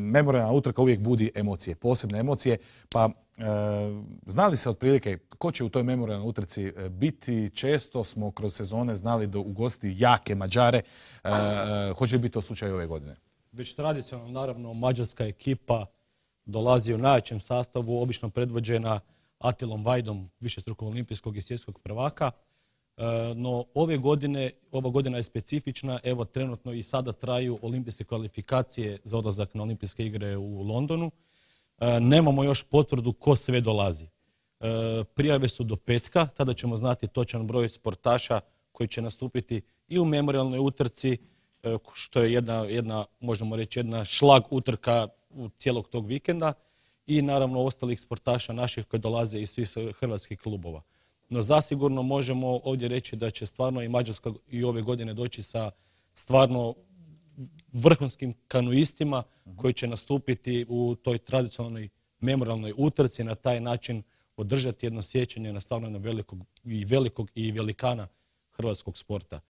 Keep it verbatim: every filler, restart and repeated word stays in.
memorijalna utrka uvijek budi emocije, posebne emocije, pa e, zna li se otprilike ko će u toj memorijalnoj utrci biti? Često smo kroz sezone znali da ugosti jake Mađare. E, e, hoće li biti to slučaj ove godine? Već tradicionalno, naravno, mađarska ekipa dolazi u najjačem sastavu, obično predvođena Atilom Vajdom, višestrukog olimpijskog i svjetskog prvaka. No ove godine, ova godina je specifična, evo trenutno i sada traju olimpijske kvalifikacije za odlazak na olimpijske igre u Londonu. Nemamo još potvrdu ko sve dolazi. Prijave su do petka, tada ćemo znati točan broj sportaša koji će nastupiti i u memorijalnoj utrci, što je jedna, jedna možemo reći, jedna šlag utrka u cijelog tog vikenda, i naravno ostalih sportaša naših koji dolaze iz svih hrvatskih klubova. No zasigurno možemo ovdje reći da će stvarno i Mađarska i ove godine doći sa stvarno vrhunskim kanuistima koji će nastupiti u toj tradicionalnoj memorijalnoj utrci, na taj način održati jedno sjećanje na stvarno velikog i velikog i velikana hrvatskog sporta.